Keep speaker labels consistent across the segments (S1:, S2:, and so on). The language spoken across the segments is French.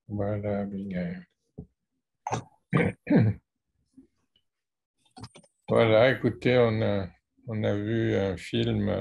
S1: Voilà, Abigail. Voilà, écoutez, on a vu un film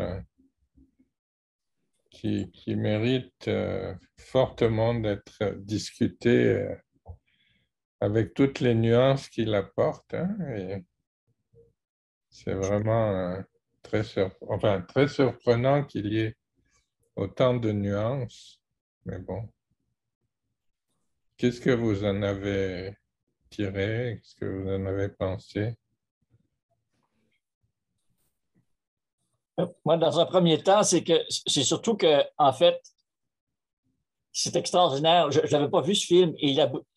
S1: qui mérite fortement d'être discuté avec toutes les nuances qu'il apporte, hein, et c'est vraiment très surprenant qu'il y ait autant de nuances. Mais bon, qu'est-ce que vous en avez tiré? Qu'est-ce que vous en avez pensé?
S2: Moi, dans un premier temps, c'est surtout que, en fait, c'est extraordinaire. Je n'avais pas vu ce film et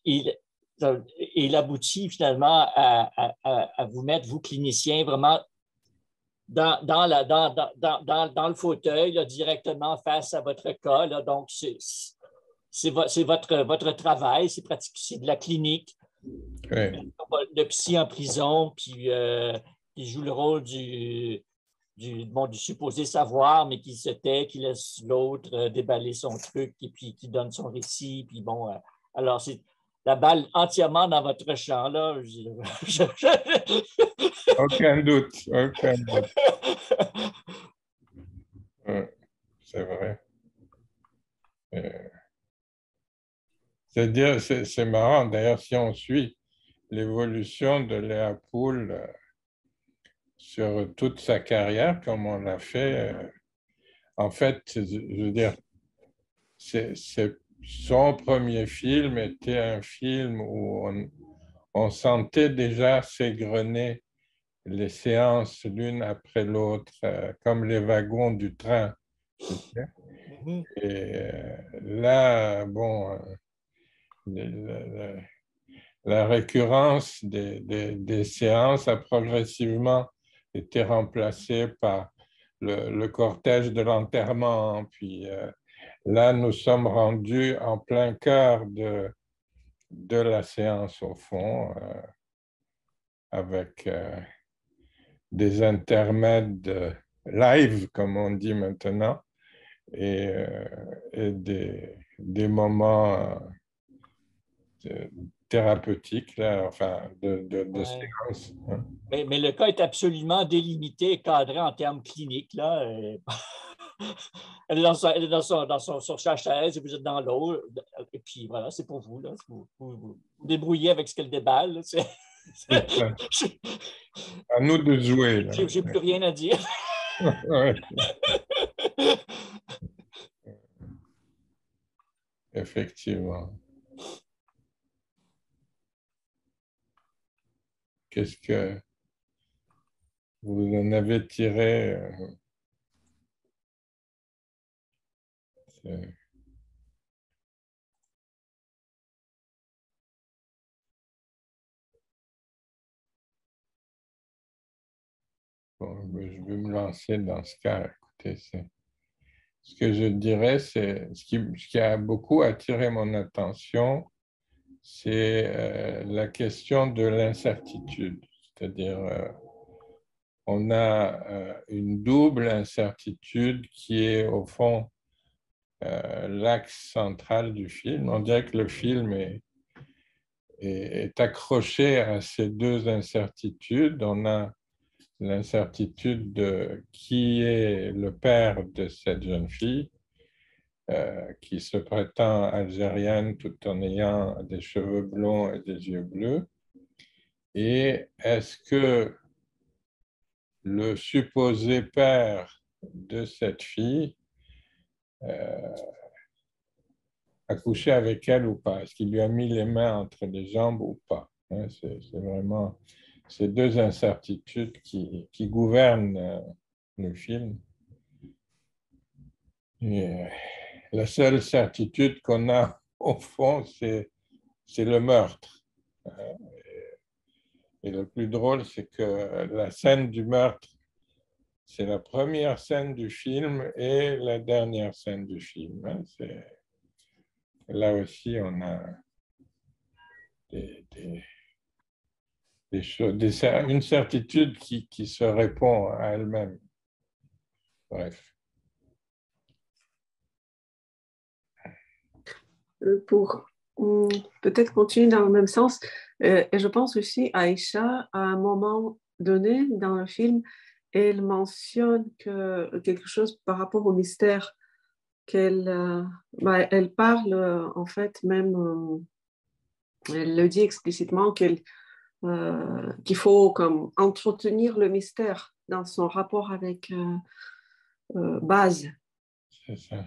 S2: il aboutit finalement à vous mettre, vous cliniciens, vraiment dans le fauteuil, là, directement face à votre cas. Là. Donc, c'est votre travail, c'est de la clinique.
S1: Oui.
S2: Le psy en prison, puis il joue le rôle du supposé savoir, mais qui se tait, qui laisse l'autre déballer son truc et puis qui donne son récit. Puis bon, alors c'est la balle entièrement dans votre champ, là.
S1: Aucun doute, aucun doute. C'est vrai. C'est-à-dire, c'est marrant, d'ailleurs, si on suit l'évolution de Léa Poul sur toute sa carrière, comme on l'a fait, en fait, je veux dire, son premier film était un film où on sentait déjà s'égrener les séances l'une après l'autre, comme les wagons du train. Tu sais. Et là, bon, la récurrence des séances a progressivement été remplacée par le cortège de l'enterrement. Puis là, nous sommes rendus en plein cœur de la séance, au fond, avec des intermèdes live, comme on dit maintenant, et des moments thérapeutiques, là, enfin, de séance. Hein.
S2: Mais le cas est absolument délimité et cadré en termes cliniques. Là. Elle est sur sa chaise et vous êtes dans l'eau. Et puis voilà, c'est pour vous. Là. Vous débrouillez avec ce qu'elle déballe.
S1: À nous de jouer.
S2: J'ai plus rien à dire.
S1: Ouais. Effectivement. Qu'est-ce que vous en avez tiré? Bon, je vais me lancer dans ce cas. Écoutez, ce que je dirais, c'est ce qui a beaucoup attiré mon attention, c'est la question de l'incertitude. C'est-à-dire, on a une double incertitude qui est au fond l'axe central du film. On dirait que le film est accroché à ces deux incertitudes. On a l'incertitude de qui est le père de cette jeune fille, qui se prétend algérienne tout en ayant des cheveux blonds et des yeux bleus. Et est-ce que le supposé père de cette fille a couché avec elle ou pas? Est-ce qu'il lui a mis les mains entre les jambes ou pas? C'est vraiment ces deux incertitudes qui gouvernent le film. Et la seule certitude qu'on a au fond, c'est le meurtre. Et le plus drôle, c'est que la scène du meurtre, c'est la première scène du film et la dernière scène du film. Là aussi, on a des choses, une certitude qui se répond à elle-même. Bref.
S3: Pour Hum, Peut-être continuer dans le même sens. Et je pense aussi à Aïcha, à un moment donné dans le film, elle mentionne quelque chose par rapport au mystère, elle parle en fait même, elle le dit explicitement qu'il faut comme entretenir le mystère dans son rapport avec Baz.
S1: C'est ça.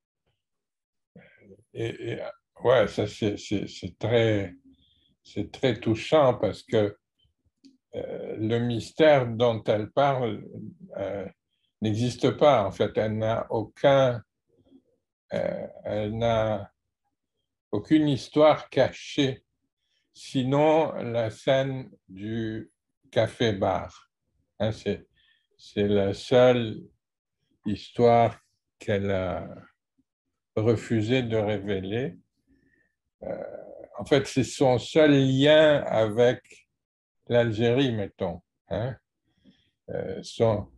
S1: Et, ouais, ça c'est très touchant parce que le mystère dont elle parle euh, n'existe pas. En fait, elle n'a aucune histoire cachée, sinon la scène du café-bar. Hein, c'est la seule histoire qu'elle a refusé de révéler. En fait, c'est son seul lien avec l'Algérie, mettons. Hein. Son,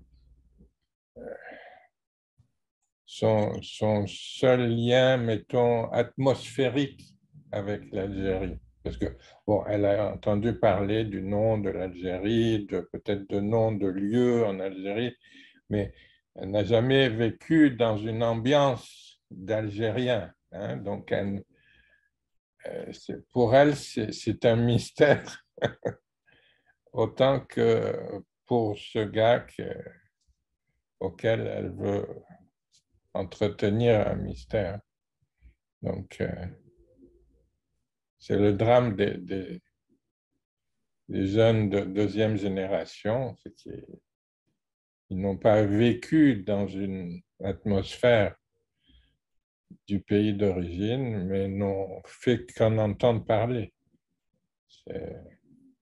S1: son seul lien, mettons, atmosphérique avec l'Algérie. Parce que, bon, elle a entendu parler du nom de l'Algérie, peut-être de noms de lieux en Algérie, mais elle n'a jamais vécu dans une ambiance d'Algérien. Hein. Donc, pour elle, c'est un mystère autant que pour ce gars auquel elle veut entretenir un mystère. Donc, c'est le drame des jeunes de deuxième génération, c'est qu'ils n'ont pas vécu dans une atmosphère du pays d'origine, mais n'ont fait qu'en entendre parler. C'est-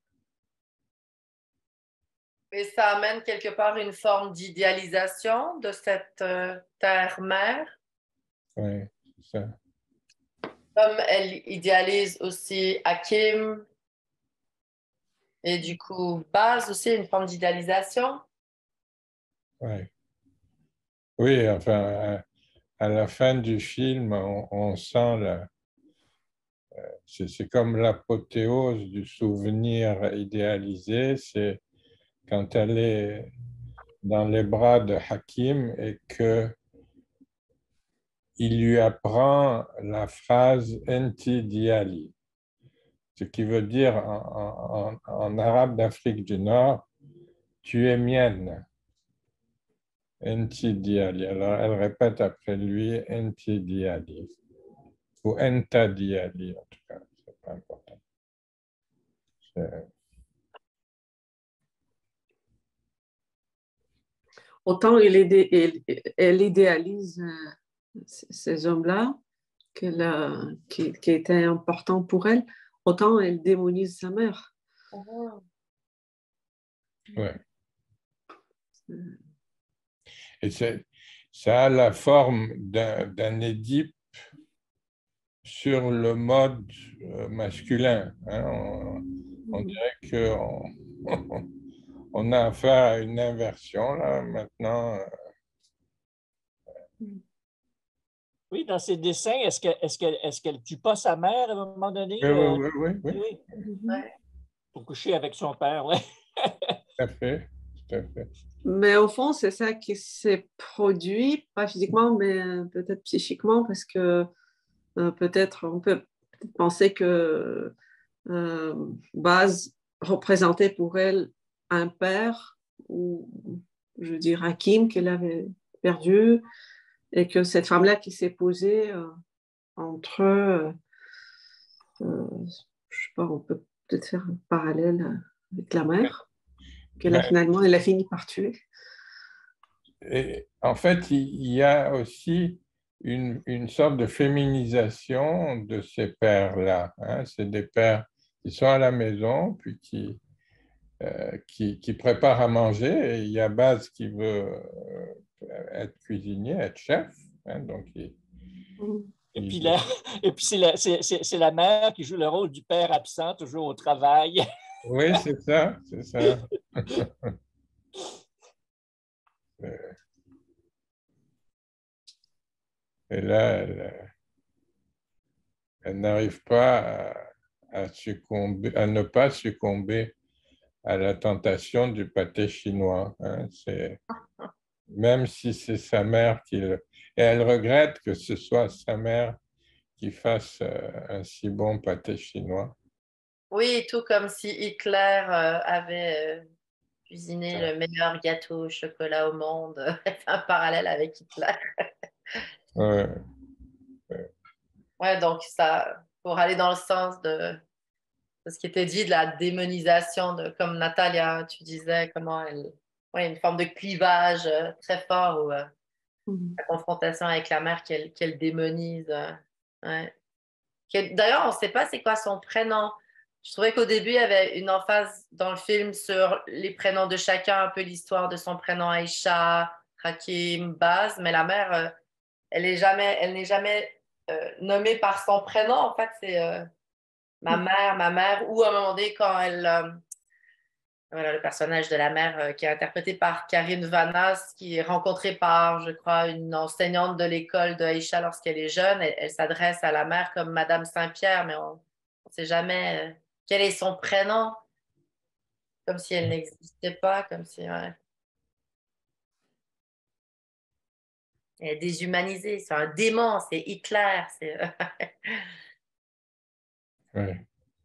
S4: Et ça amène quelque part une forme d'idéalisation de cette terre-mère,
S1: Ouais, c'est ça.
S4: comme elle idéalise aussi Hakim, et du coup, Baz aussi, une forme d'idéalisation.
S1: Ouais. Oui, enfin, à la fin du film, on sent c'est comme l'apothéose du souvenir idéalisé, c'est quand elle est dans les bras de Hakim et que il lui apprend la phrase Enti diali, ce qui veut dire en arabe d'Afrique du Nord, tu es mienne, Enti diali. Alors elle répète après lui Enti diali, ou Enta diali en tout cas, c'est pas important. C'est-
S3: Autant elle idéalise ces hommes-là qui étaient importants pour elle, autant elle démonise sa mère.
S4: Mhm.
S1: Ouais. Et ça a la forme d'un Édipe sur le mode masculin. Hein. On dirait qu'on on a affaire à une inversion là maintenant.
S2: Oui, dans ses dessins, est-ce qu'elle tue pas sa mère à un moment donné?
S1: Oui, oui, oui, oui, oui,
S2: Oui,
S3: Mhm.
S4: Ouais.
S2: pour coucher avec son père, ouais.
S1: tout à fait, tout à fait.
S3: Mais au fond, c'est ça qui s'est produit, pas physiquement, mais peut-être psychiquement, parce que peut-être on peut penser que Baz représentait pour elle un père, ou je veux dire Hakim qu'elle avait perdu, et que cette femme-là qui s'est posée entre je sais pas, on peut peut-être faire un parallèle avec la mère, qu'elle a
S1: Ben,
S3: finalement, elle a fini par tuer.
S1: et en fait, il y a aussi une sorte de féminisation de ces pères-là. Hein. C'est des pères qui sont à la maison, puis qui prépare à manger. Et il y a Baz qui veut être cuisinier, être chef. Hein, donc,
S2: Et puis,
S1: il-
S2: et puis c'est la mère qui joue le rôle du père absent, toujours au travail.
S1: oui, c'est ça, c'est ça. Et là, Elle n'arrive pas succomber, à ne pas succomber à la tentation du pâté chinois. Hein. Même si c'est sa mère qui le... Et elle regrette que ce soit sa mère qui fasse un si bon pâté chinois.
S4: Oui, tout comme si Hitler avait cuisiné le meilleur gâteau au chocolat au monde. Un parallèle avec Hitler.
S1: Ouais.
S4: Ouais, donc ça, pour aller dans le sens de ce qui était dit de la démonisation, comme Natalia, tu disais, comment elle. Ouais, une forme de clivage très fort ou la confrontation avec la mère qu'elle démonise. Ouais. D'ailleurs, on ne sait pas c'est quoi son prénom. Je trouvais qu'au début, il y avait une emphase dans le film sur les prénoms de chacun, un peu l'histoire de son prénom Aïcha, Hakim, Baz, mais la mère, elle n'est jamais nommée par son prénom. En fait, c'est ma mère, ou à un moment donné, quand elle, voilà, le personnage de la mère qui est interprété par Karine Vanas, qui est rencontrée par, je crois, une enseignante de l'école de Aïcha lorsqu'elle est jeune. Elle s'adresse à la mère comme Madame Saint-Pierre, mais on ne sait jamais quel est son prénom, comme si elle n'existait pas, comme si ouais. Elle est déshumanisée. C'est un démon, c'est Hitler.
S1: Ouais.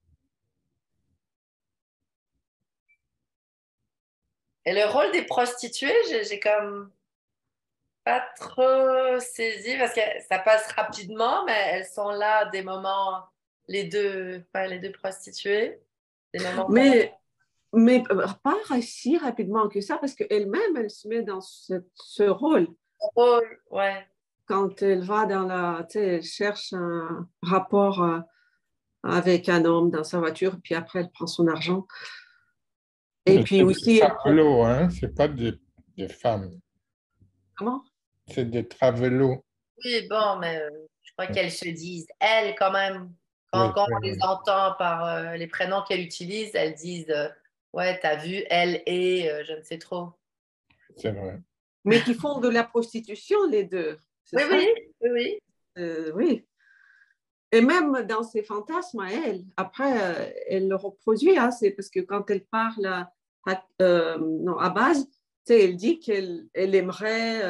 S4: Et le rôle des prostituées, j'ai comme pas trop saisi parce que ça passe rapidement, mais elles sont là à des moments, les deux prostituées, des moments
S3: Mais pas si rapidement que ça, parce qu'elle-même, elle se met dans ce rôle.
S4: drôles, ouais.
S3: Quand elle va dans la, tu sais, elle cherche un rapport avec un homme dans sa voiture, puis après, elle prend son argent. Et puis
S1: C'est des
S3: aussi,
S1: travelots, hein? C'est pas des femmes,
S3: comment?
S1: c'est des travelots.
S4: Oui, bon, mais je crois qu'elles se disent, elles, quand même,
S1: Oui,
S4: quand on les
S1: oui,
S4: entend par les prénoms qu'elles utilisent, elles disent, ouais, t'as vu, elle et je ne sais trop.
S1: c'est vrai.
S3: Mais qui font de la prostitution, les deux. C'est
S4: Oui,
S3: ça?
S4: oui, oui, oui.
S3: Oui. Et même dans ses fantasmes à elle, après, elle le reproduit. Hein, c'est parce que quand elle parle non, à base, elle dit qu'elle aimerait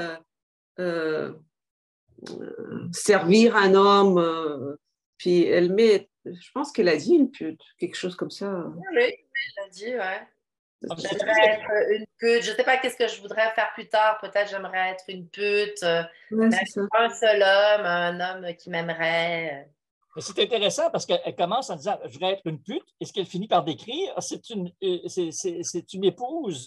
S3: servir un homme. Puis elle met, je pense qu'elle a dit une pute, quelque chose comme ça.
S4: Oui, oui, elle a dit, ouais.
S2: Ah, c'est très
S4: J'aimerais être une pute. Je ne sais pas qu'est-ce que je voudrais faire plus tard. Peut-être j'aimerais être une pute.
S3: Ouais,
S4: Mais
S3: c'est ça.
S4: un seul homme, un homme qui m'aimerait.
S2: Mais c'est intéressant parce qu'elle commence en disant je voudrais être une pute, et ce qu'elle finit par décrire, c'est une épouse.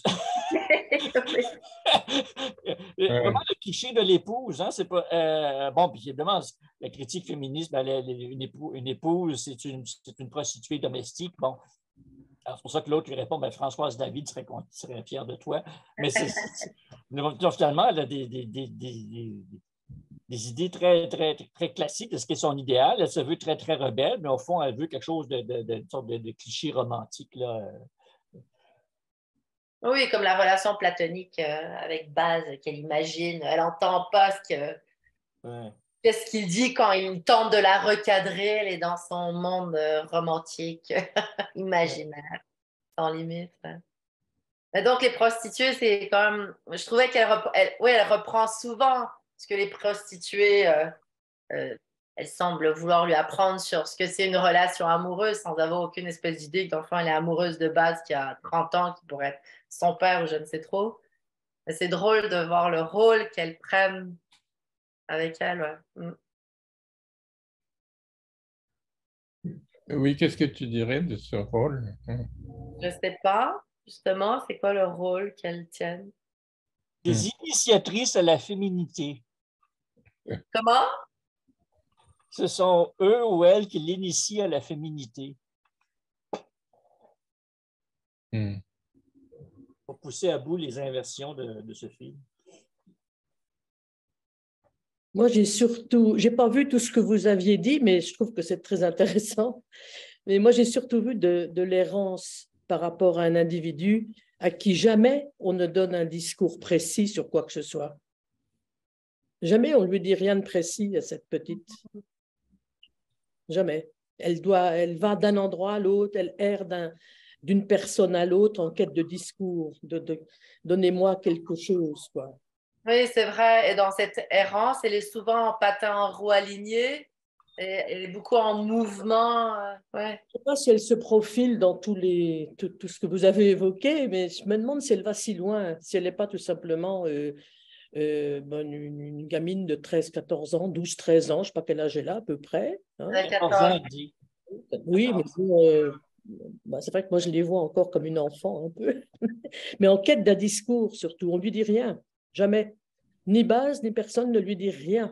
S2: Vraiment
S1: Ouais.
S2: le cliché de l'épouse. Hein, c'est pas, bon, puis évidemment, la critique féministe, ben, une épouse, c'est une prostituée domestique. Bon, c'est pour ça que l'autre lui répond ben, Françoise David serait fière de toi. Mais finalement, elle a des idées très, très, très classiques de ce qu'est son idéal. Elle se veut très, très rebelle, mais au fond, elle veut quelque chose une sorte de cliché romantique. Là.
S4: Oui, comme la relation platonique avec Baz qu'elle imagine. Elle n'entend pas
S2: Ouais.
S4: qu'est-ce qu'il dit quand il tente de la recadrer. Elle est dans son monde romantique, imaginaire, sans limite. Hein. Et donc, les prostituées, c'est quand même. Je trouvais oui, elle reprend souvent ce que les prostituées. Euh, elle semble vouloir lui apprendre sur ce que c'est une relation amoureuse sans avoir aucune espèce d'idée que d'enfant elle est amoureuse de base qui a 30 ans, qui pourrait être son père ou je ne sais trop. Mais c'est drôle de voir le rôle qu'elles prennent avec elle. Ouais. Mm.
S1: Oui, qu'est-ce que tu dirais de ce rôle?
S4: Je sais pas, justement, c'est quoi le rôle qu'elles tiennent.
S2: Des initiatrices à la féminité.
S4: Comment?
S2: Ce sont eux ou elles qui l'initient à la féminité.
S1: Mm.
S2: Pour pousser à bout les inversions de ce film.
S5: Moi, j'ai pas vu tout ce que vous aviez dit, mais je trouve que c'est très intéressant. Mais moi, j'ai surtout vu de l'errance par rapport à un individu à qui jamais on ne donne un discours précis sur quoi que ce soit. Jamais on lui dit rien de précis à cette petite. jamais. Elle va d'un endroit à l'autre, elle erre d'une personne à l'autre en quête de discours, donnez-moi quelque chose, quoi.
S4: Oui, c'est vrai. Et dans cette errance, elle est souvent en patin en roue alignée. Et elle est beaucoup en mouvement. Ouais.
S5: Je ne sais pas si elle se profile dans tout ce que vous avez évoqué, mais je me demande si elle va si loin, si elle n'est pas tout simplement une gamine de 13-14 ans, 12-13 ans, je ne sais pas quel âge elle a à peu près. Hein.
S2: 14 ans, elle dit.
S5: Oui, mais bon, c'est vrai que moi je les vois encore comme une enfant un peu, mais en quête d'un discours surtout, on ne lui dit rien, jamais. Ni base, ni personne ne lui dit rien.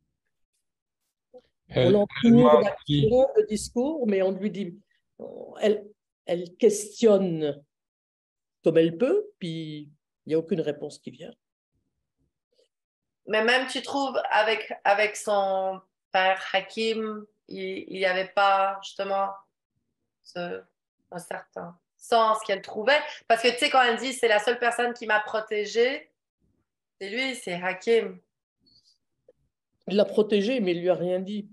S5: On l'entoure d'actions, de discours, mais on lui dit, elle questionne comme elle peut, puis il n'y a aucune réponse qui vient.
S4: Mais même, tu trouves, avec son père Hakim, il n'y avait pas justement un certain sens qu'elle trouvait. Parce que tu sais, quand elle dit c'est la seule personne qui m'a protégée, c'est lui, c'est Hakim.
S5: Il l'a protégée, mais il ne lui a rien dit.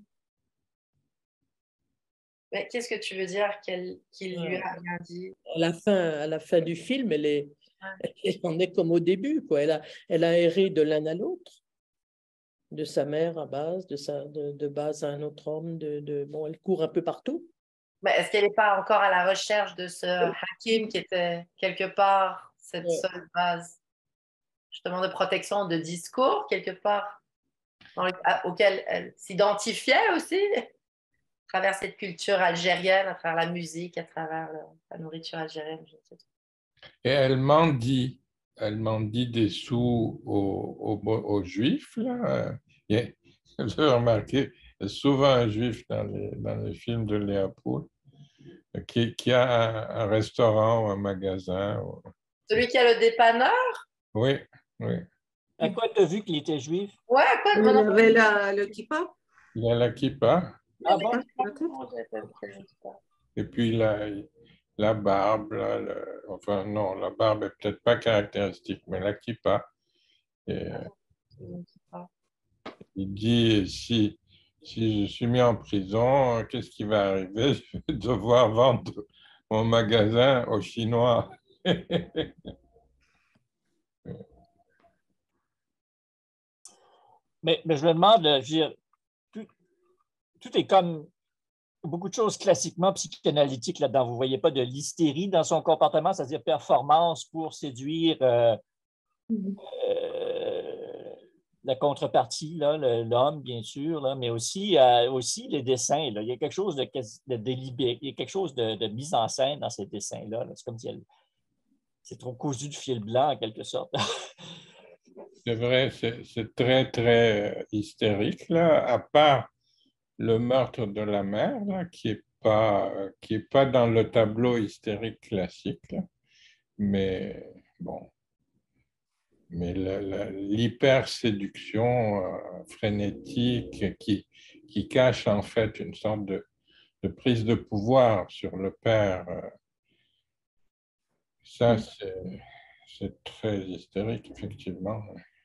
S4: Mais qu'est-ce que tu veux dire qu'il lui a rien dit?
S5: À la fin du film, elle en est comme au début, quoi. Elle a erré de l'un à l'autre, de sa mère à base, de base à un autre homme. Bon, elle court un peu partout.
S4: Mais est-ce qu'elle n'est pas encore à la recherche de ce Hakim qui était quelque part cette seule base justement de protection de discours, quelque part, auquel elle s'identifiait aussi, à travers cette culture algérienne, à travers la musique, à travers la nourriture algérienne, je sais pas.
S1: Et elle mendie des sous aux Juifs, là. J'ai remarqué souvent un Juif dans les films de Léopold qui a un restaurant ou un magasin.
S4: Celui qui a le dépanneur?
S1: Oui, oui.
S2: À quoi tu as vu qu'il était juif?
S4: Ouais, à quoi?
S3: Il avait le kippa.
S1: Il a la kippa.
S2: Ah bon?
S1: Et puis la barbe, là, enfin non, la barbe est peut-être pas caractéristique, mais la kippa. Et, il dit, si je suis mis en prison, qu'est-ce qui va arriver? Je vais devoir vendre mon magasin aux Chinois.
S2: Mais je me demande, je veux dire, tout est comme beaucoup de choses classiquement psychanalytiques là-dedans. Vous ne voyez pas de l'hystérie dans son comportement, c'est-à-dire performance pour séduire la contrepartie, l'homme, bien sûr, là, mais aussi les dessins. Là. Il y a quelque chose de délibéré, il y a quelque chose de mise en scène dans ces dessins-là. Là. C'est comme si c'est trop cousu de fil blanc, en quelque sorte.
S1: C'est vrai, c'est très, très hystérique, là, à part le meurtre de la mère, là, qui est pas dans le tableau hystérique classique, là. Mais bon, mais l'hyperséduction frénétique qui cache en fait une sorte de prise de pouvoir sur le père, ça c'est très hystérique, effectivement.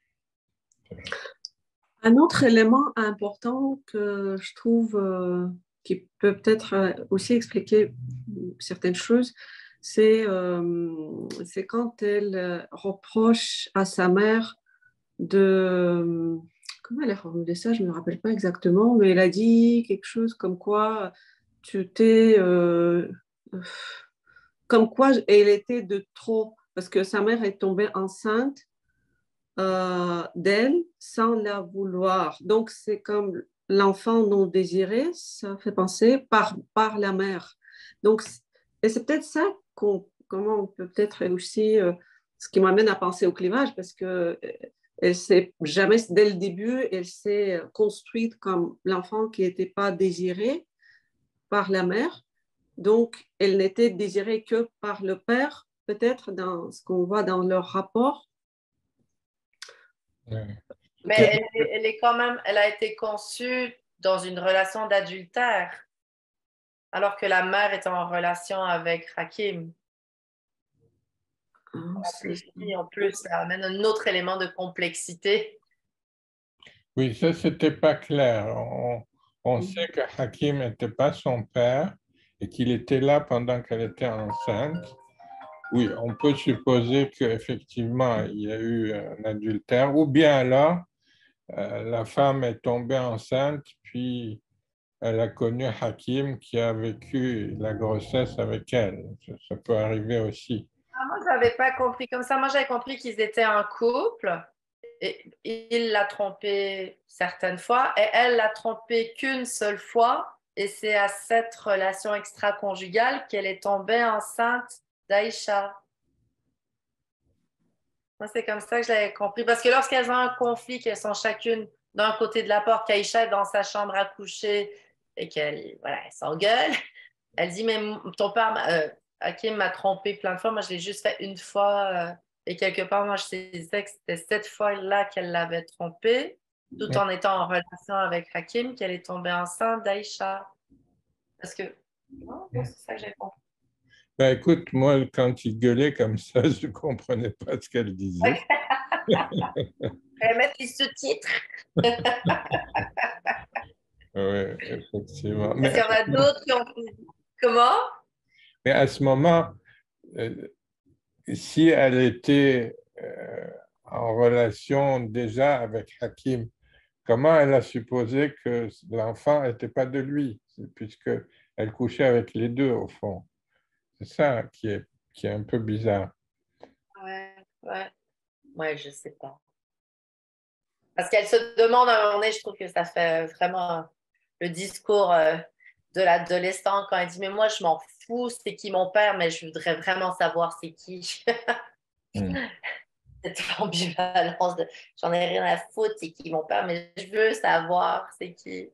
S3: Un autre élément important que je trouve qui peut peut-être aussi expliquer certaines choses, c'est quand elle reproche à sa mère de... Comment elle a formulé ça? Je ne me rappelle pas exactement, mais elle a dit quelque chose comme quoi tu t'es... comme quoi elle était de trop, parce que sa mère est tombée enceinte d'elle sans la vouloir. Donc, c'est comme l'enfant non désiré, ça fait penser par la mère. Donc, et c'est peut-être ça comment on peut peut-être aussi, ce qui m'amène à penser au clivage, parce que elle s'est jamais, dès le début, elle s'est construite comme l'enfant qui n'était pas désiré par la mère. Donc, elle n'était désirée que par le père, peut-être dans ce qu'on voit dans leur rapport.
S4: Mais elle est quand même, elle a été conçue dans une relation d'adultère, alors que la mère est en relation avec Hakim. En plus, ça amène un autre élément de complexité.
S1: Oui, ça, c'était pas clair. On sait que Hakim n'était pas son père et qu'il était là pendant qu'elle était enceinte. Oui, on peut supposer qu'effectivement, il y a eu un adultère, ou bien alors, la femme est tombée enceinte, puis elle a connu Hakim qui a vécu la grossesse avec elle. Ça peut arriver aussi.
S4: Ah, moi, je n'avais pas compris comme ça. Moi, j'avais compris qu'ils étaient en couple. Et il l'a trompée certaines fois et elle l'a trompé qu'une seule fois. Et c'est à cette relation extra-conjugale qu'elle est tombée enceinte d'Aïcha. Moi, c'est comme ça que je l'avais compris. Parce que lorsqu'elles ont un conflit, qu'elles sont chacune d'un côté de la porte, qu'Aïcha est dans sa chambre à coucher et qu'elle voilà, elle s'engueule, elle dit, mais ton père, Hakim m'a trompé plein de fois. Moi, je l'ai juste fait une fois. Et quelque part, moi, je disais que c'était cette fois-là qu'elle l'avait trompé, tout en étant en relation avec Hakim, qu'elle est tombée enceinte d'Aïcha. Parce que, non, c'est ça que j'ai compris.
S1: Ben, écoute, moi, quand il gueulait comme ça, je ne comprenais pas ce qu'elle disait.
S4: Je vais mettre les sous-titres.
S1: Oui, effectivement.
S4: Parce qu'il y en a d'autres qui ont... Comment?
S1: Mais à ce moment, si elle était en relation déjà avec Hakim, comment elle a supposé que l'enfant n'était pas de lui, puisqu'elle couchait avec les deux, au fond. C'est ça qui est un peu bizarre.
S4: Ouais, je sais pas. Parce qu'elle se demande à un moment donné, je trouve que ça fait vraiment le discours de l'adolescent quand elle dit, mais moi, je m'en fous, c'est qui mon père, mais je voudrais vraiment savoir c'est qui. Cette ambivalence de j'en ai rien à foutre, c'est qui mon père, mais je veux savoir c'est qui.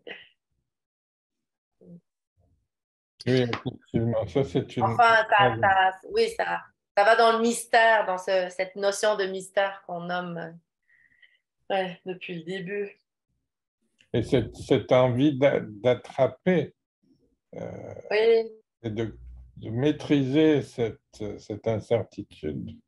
S1: Oui, effectivement, ça c'est une...
S4: Enfin, oui, ça va dans le mystère, dans cette notion de mystère qu'on nomme depuis le début.
S1: Et cette envie d'attraper
S4: Oui.
S1: et de maîtriser cette incertitude.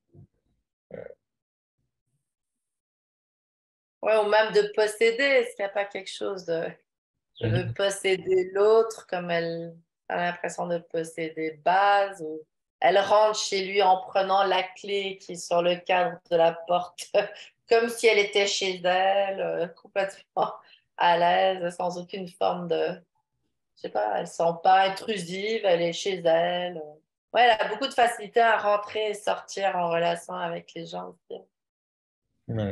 S4: Ouais, ou même de posséder. Est-ce qu'il n'y a pas quelque chose de je veux posséder l'autre comme elle a l'impression de posséder Baz ou elle rentre chez lui en prenant la clé qui est sur le cadre de la porte comme si elle était chez elle, complètement à l'aise, sans aucune forme de, je sais pas, elle ne se sent pas intrusive, elle est chez elle. Ouais, elle a beaucoup de facilité à rentrer et sortir en relation avec les gens aussi.
S1: Ouais.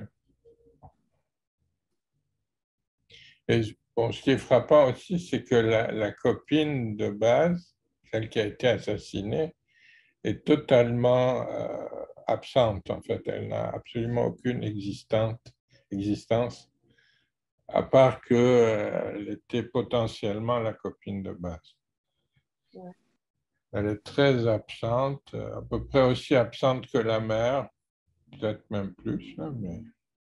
S1: Et bon, ce qui est frappant aussi, c'est que la copine de Baz, celle qui a été assassinée, est totalement absente, en fait. Elle n'a absolument aucune existence, à part qu'elle était potentiellement la copine de Baz.
S4: Ouais.
S1: Elle est très absente, à peu près aussi absente que la mère, peut-être même plus, là, mais...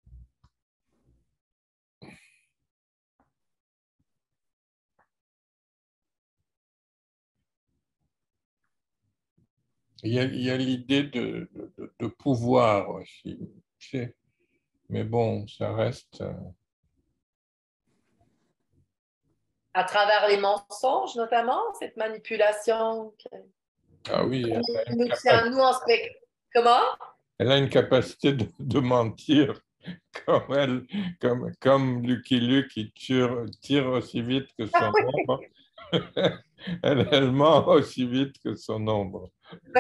S1: Il y a l'idée de pouvoir aussi, tu sais. Mais bon, ça reste...
S4: À travers les mensonges, notamment, cette manipulation.
S1: Ah oui,
S4: Comment?
S1: elle a une capacité de mentir comme Lucky Luke qui tire aussi vite que son ombre. Elle ment aussi vite que son ombre.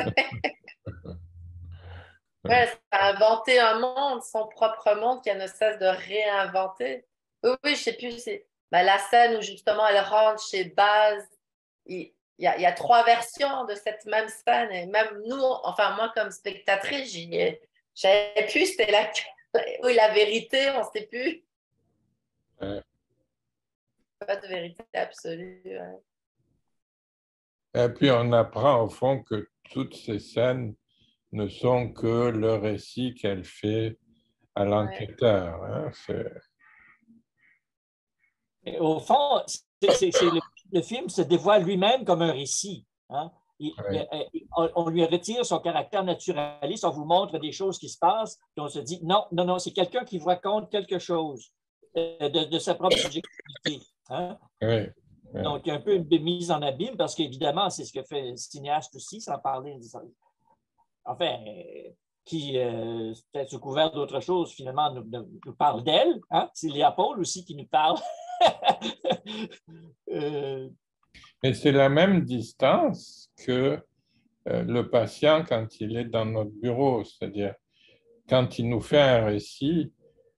S4: Ouais, ça a inventé un monde, son propre monde qu'elle ne cesse de réinventer. Oui, oui, je sais plus. La scène où justement elle rentre chez Baz, il y a trois versions de cette même scène. Et même nous, enfin moi comme spectatrice, je savais plus c'était oui, la vérité, on ne sait plus.
S1: Ouais.
S4: Pas de vérité absolue. Ouais.
S1: Et puis on apprend au fond que toutes ces scènes ne sont que le récit qu'elle fait à l'enquêteur. Hein,
S2: au fond, le film se dévoile lui-même comme un récit. Hein? On lui retire son caractère naturaliste, on vous montre des choses qui se passent, et on se dit non, non, non, c'est quelqu'un qui vous raconte quelque chose de sa propre subjectivité. Hein?
S1: Oui. Oui.
S2: Donc, il y a un peu une mise en abîme parce qu'évidemment, c'est ce que fait le cinéaste aussi, sans parler. Enfin, qui, peut-être sous couvert d'autre chose, finalement, nous parle d'elle. Hein? C'est Léopold aussi qui nous parle.
S1: Mais c'est la même distance que le patient quand il est dans notre bureau, c'est-à-dire quand il nous fait un récit,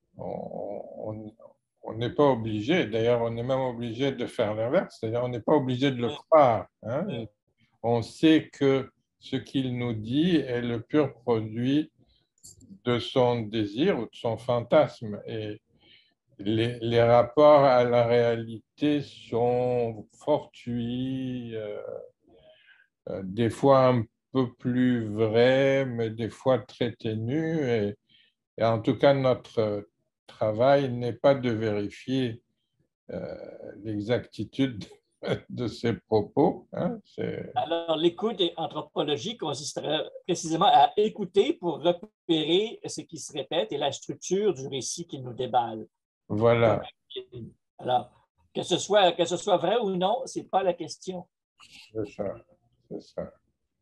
S1: on n'est pas obligé, d'ailleurs on est même obligé de faire l'inverse, c'est-à-dire on n'est pas obligé de le croire. Hein? On sait que ce qu'il nous dit est le pur produit de son désir ou de son fantasme. Et les rapports à la réalité sont fortuits, des fois un peu plus vrais, mais des fois très ténus. Et en tout cas, notre travail n'est pas de vérifier l'exactitude de ces propos. Hein,
S2: Alors, l'écoute anthropologique consisterait précisément à écouter pour repérer ce qui se répète et la structure du récit qui nous déballe.
S1: voilà.
S2: Alors, que ce soit vrai ou non, ce n'est pas la question.
S1: C'est ça, c'est ça.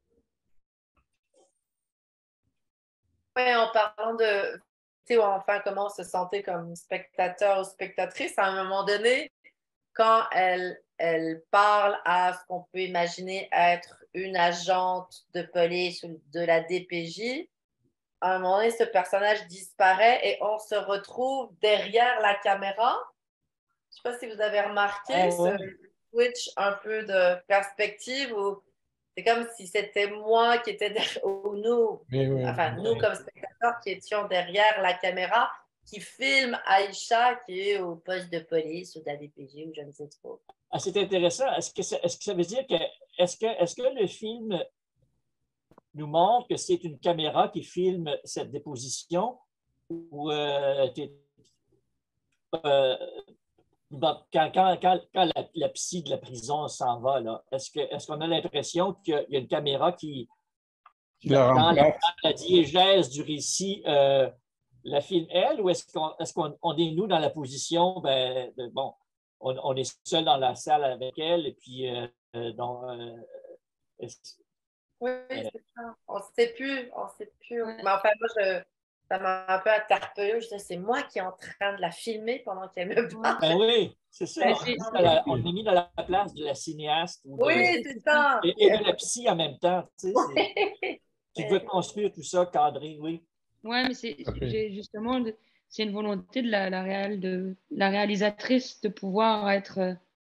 S4: Oui, en parlant de, tu sais, enfin, comment on se sentait comme spectateur ou spectatrice, à un moment donné, quand elle parle à ce qu'on peut imaginer être une agente de police ou de la DPJ, à un moment donné, ce personnage disparaît et on se retrouve derrière la caméra. Je ne sais pas si vous avez remarqué ce switch un peu de perspective où c'est comme si c'était moi qui étais derrière, ou nous, enfin nous comme spectateurs qui étions derrière la caméra, qui filme Aïcha qui est au poste de police ou de la DPJ ou je ne sais trop.
S2: Ah, c'est intéressant. Est-ce que ça veut dire que est-ce que le film nous montre que c'est une caméra qui filme cette déposition ou quand la psy de la prison s'en va, là, est-ce qu'on a l'impression qu'il y a une caméra qui dans la diégèse du récit, la filme elle, ou est-ce qu'on est, nous, dans la position, bon, on est seul dans la salle avec elle, et puis,
S4: oui, c'est ça. On ne sait plus, on sait plus. Mais enfin, moi, ça m'a un peu interpellée. Je disais, c'est moi qui est en train de la filmer pendant qu'elle me parle.
S2: Ben oui, c'est ça. On est mis dans la place de la cinéaste
S4: oui, c'est ça.
S2: Et de la psy en même temps. Tu sais, tu veux construire tout ça, cadré, oui.
S6: Oui, mais c'est justement, c'est une volonté de la réalisatrice de pouvoir être,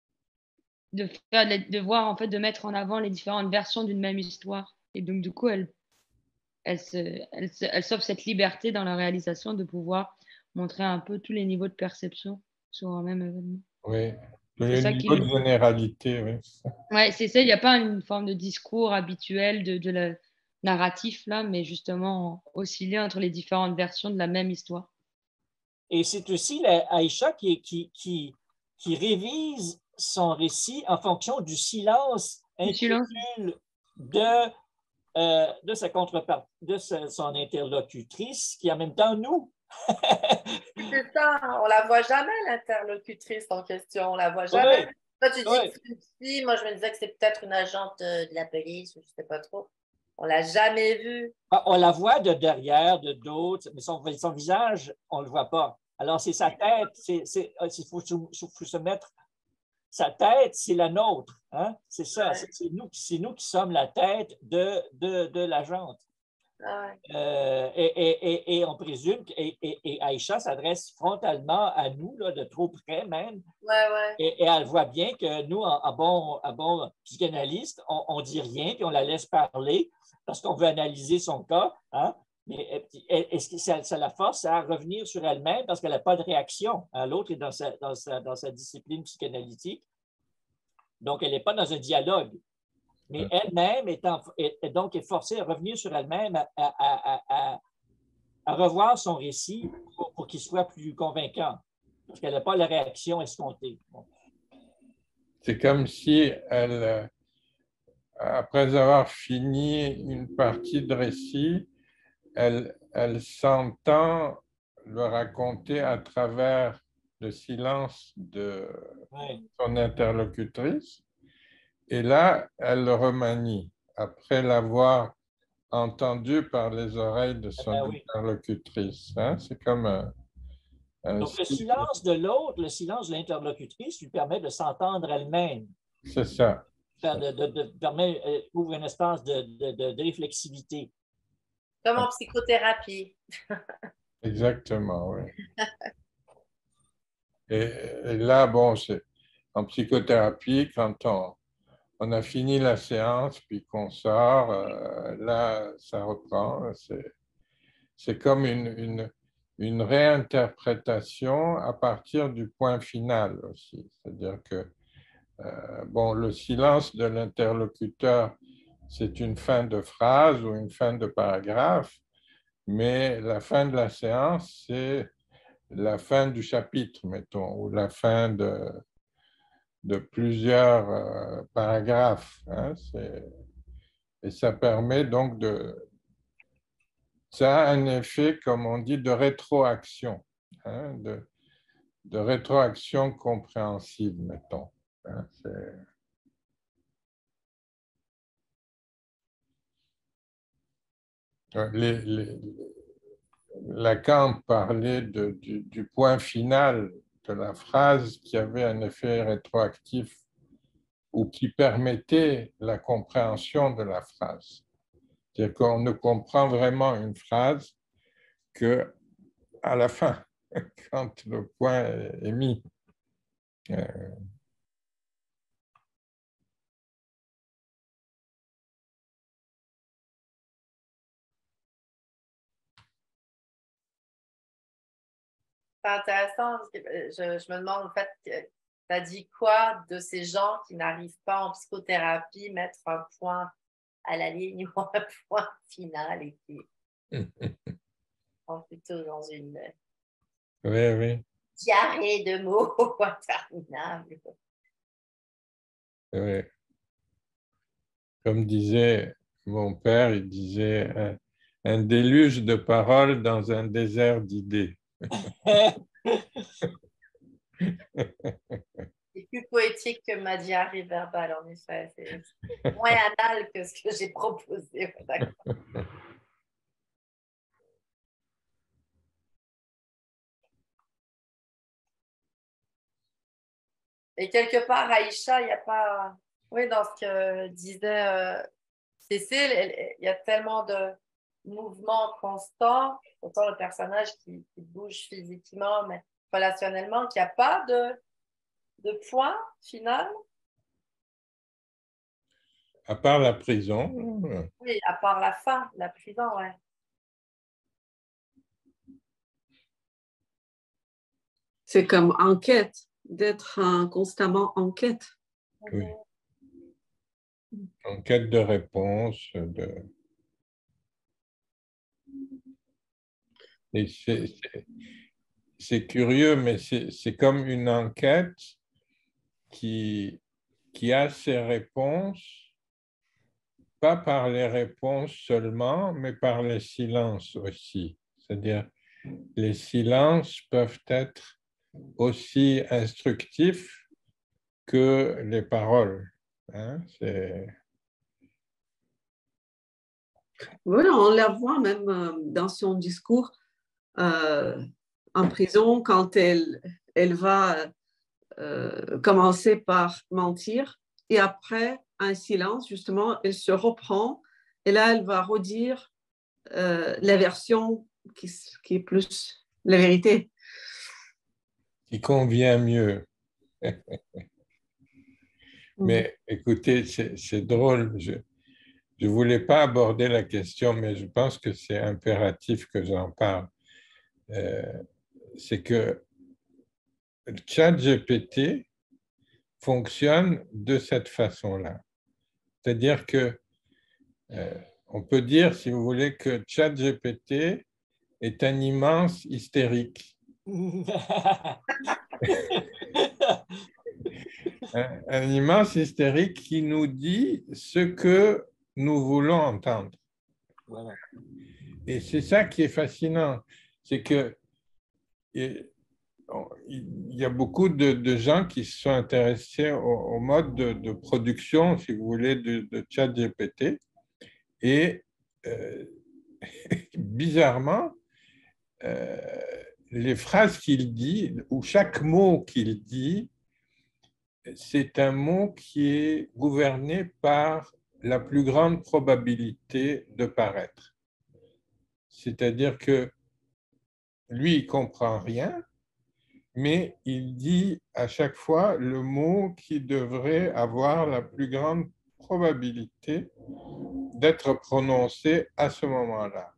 S6: de voir, en fait, de mettre en avant les différentes versions d'une même histoire. Et donc, du coup, elle s'offre cette liberté dans la réalisation de pouvoir montrer un peu tous les niveaux de perception sur un même événement.
S1: Oui, le niveau de généralité, oui.
S6: Oui, c'est ça, il n'y a pas une forme de discours habituel de la narratif, là, mais justement osciller entre les différentes versions de la même histoire.
S2: Et c'est aussi Aïcha qui révise son récit en fonction du silence incrédule de sa contrepartie, de son interlocutrice, qui est en même temps nous.
S4: C'est ça, on la voit jamais, l'interlocutrice en question, on la voit jamais.
S2: Oui.
S4: Toi, tu dis que c'est une fille, moi je me disais que c'est peut-être une agente de la police, ou je ne sais pas trop. On l'a jamais vue.
S2: On la voit de derrière, de d'autres, mais son visage, on ne le voit pas. Alors, c'est sa tête, il faut se mettre. Sa tête, c'est la nôtre. Hein? C'est ça, c'est nous qui sommes la tête de l'agente. Et on présume et Aïcha s'adresse frontalement à nous, là, de trop près même. Et elle voit bien que nous, en bon psychanalyste, on ne dit rien, puis on la laisse parler parce qu'on veut analyser son cas. Hein? Mais ça la force à revenir sur elle-même parce qu'elle n'a pas de réaction. Hein? L'autre est dans sa discipline psychanalytique. Donc, elle n'est pas dans un dialogue. Mais elle-même est forcée à revenir sur elle-même, à revoir son récit pour qu'il soit plus convaincant, parce qu'elle n'a pas la réaction escomptée. Bon.
S1: C'est comme si elle, après avoir fini une partie de récit, elle s'entend le raconter à travers le silence de
S2: Ouais.
S1: son interlocutrice. Et là, elle le remanie après l'avoir entendu par les oreilles de son
S2: Ben oui.
S1: interlocutrice. Hein? C'est comme un
S2: Donc, le silence de l'autre, le silence de l'interlocutrice lui permet de s'entendre elle-même.
S1: C'est ça.
S2: Ouvre un espace de réflexivité.
S4: Comme en psychothérapie.
S1: Exactement, oui. Et là, bon, c'est en psychothérapie, quand on a fini la séance, puis qu'on sort, là, ça reprend. C'est comme une réinterprétation à partir du point final aussi. C'est-à-dire que, bon, le silence de l'interlocuteur, c'est une fin de phrase ou une fin de paragraphe, mais la fin de la séance, c'est la fin du chapitre, mettons, ou la fin de plusieurs paragraphes. Hein, et ça permet donc ça a un effet, comme on dit, de rétroaction, hein, de rétroaction compréhensive, mettons. Hein, Lacan parlait du point final de la phrase qui avait un effet rétroactif ou qui permettait la compréhension de la phrase. C'est-à-dire qu'on ne comprend vraiment une phrase qu'à la fin, quand le point est mis.
S4: C'est intéressant parce que je me demande en fait, tu as dit quoi de ces gens qui n'arrivent pas en psychothérapie mettre un point à la ligne ou un point final et qui sont plutôt dans une
S1: Oui, oui.
S4: diarrhée de mots interminables.
S1: Oui. Comme disait mon père, il disait un déluge de paroles dans un désert d'idées.
S4: C'est plus poétique que ma diarrhée verbale, en effet. C'est moins anal que ce que j'ai proposé. Et quelque part, Aïcha, il n'y a pas... Oui, dans ce que disait Cécile, il y a tellement de mouvements constants, autant le personnage qui bouge physiquement, mais relationnellement, qu'il n'y a pas de point final.
S1: À part la prison.
S4: Oui, à part la fin, la prison, ouais.
S3: C'est comme enquête, d'être constamment en quête.
S1: Oui. En quête de réponse. Et c'est curieux, mais c'est comme une enquête qui a ses réponses, pas par les réponses seulement, mais par les silences aussi. C'est-à-dire, les silences peuvent être aussi instructifs que les paroles. Hein?
S3: Oui, on la voit même dans son discours en prison quand elle va commencer par mentir et après un silence, justement, elle se reprend et là, elle va redire la version qui est plus la vérité.
S1: Qui convient mieux. Mais écoutez, c'est drôle. Je ne voulais pas aborder la question, mais je pense que c'est impératif que j'en parle. C'est que ChatGPT fonctionne de cette façon-là. C'est-à-dire que on peut dire, si vous voulez, que ChatGPT est un immense hystérique. Un immense hystérique qui nous dit ce que nous voulons entendre. Et c'est ça qui est fascinant, c'est que il y a beaucoup de gens qui se sont intéressés au mode de production, si vous voulez, de ChatGPT. Et bizarrement, les phrases qu'il dit, ou chaque mot qu'il dit, c'est un mot qui est gouverné par la plus grande probabilité de paraître. C'est-à-dire que lui, il ne comprend rien, mais il dit à chaque fois le mot qui devrait avoir la plus grande probabilité d'être prononcé à ce moment-là.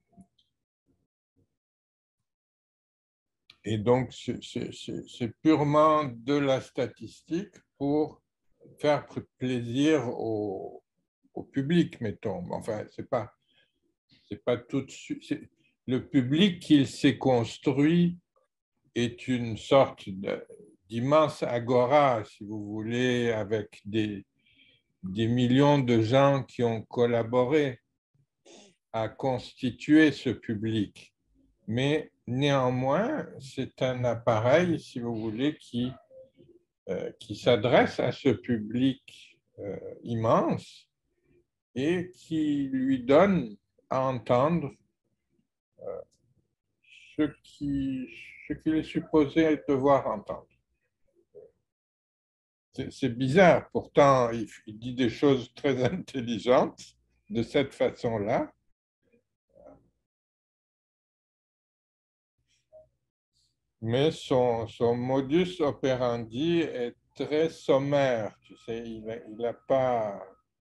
S1: Et donc, c'est purement de la statistique pour faire plaisir au public, mettons. Enfin, c'est pas tout de suite. Le public qu'il s'est construit est une sorte d'immense agora, si vous voulez, avec des millions de gens qui ont collaboré à constituer ce public. Mais néanmoins, c'est un appareil, si vous voulez, qui s'adresse à ce public immense et qui lui donne à entendre ce qu'il est supposé devoir entendre. C'est bizarre, pourtant il dit des choses très intelligentes de cette façon-là. Mais son modus operandi est très sommaire, tu sais, il n'a pas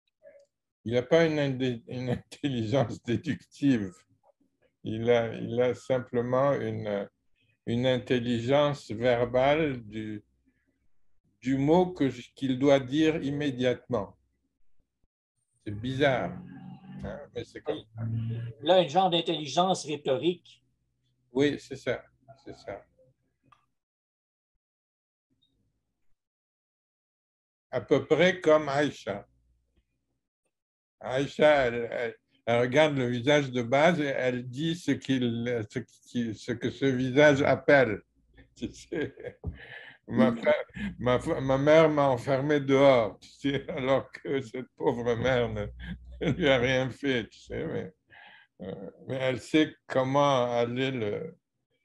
S1: une intelligence déductive. Il a simplement une intelligence verbale du mot qu'il doit dire immédiatement. C'est bizarre, hein, mais c'est comme ça.
S2: Là, un genre d'intelligence rhétorique.
S1: Oui, c'est ça, c'est ça. À peu près comme Aïcha. Aïcha, elle regarde le visage de base et elle dit ce que ce visage appelle. Tu sais, ma mère m'a enfermé dehors, tu sais, alors que cette pauvre mère ne lui a rien fait, tu sais, mais elle sait comment aller le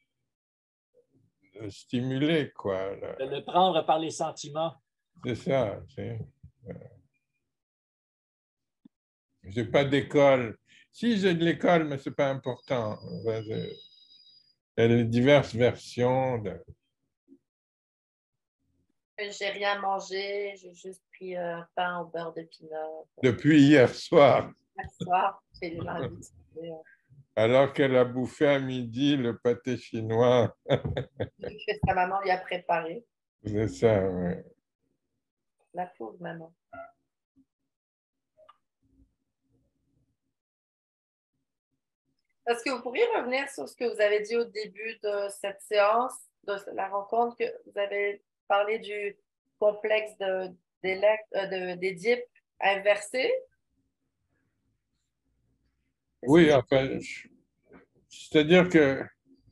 S1: stimuler, quoi.
S2: De le prendre par les sentiments.
S1: C'est ça, tu sais. Je n'ai pas d'école. Si, j'ai de l'école, mais ce n'est pas important. Il y a les diverses versions.
S4: J'ai rien mangé, j'ai juste pris un pain au beurre de pinot.
S1: Depuis hier soir.
S4: Hier soir, j'ai les mains vite.
S1: Alors qu'elle a bouffé à midi le pâté chinois.
S4: Que sa maman lui a préparé.
S1: C'est ça, oui.
S4: La pauvre maman. Est-ce que vous pourriez revenir sur ce que vous avez dit au début de cette séance, de la rencontre, que vous avez parlé du complexe d'Édipe inversé?
S1: Oui, enfin, c'est-à-dire que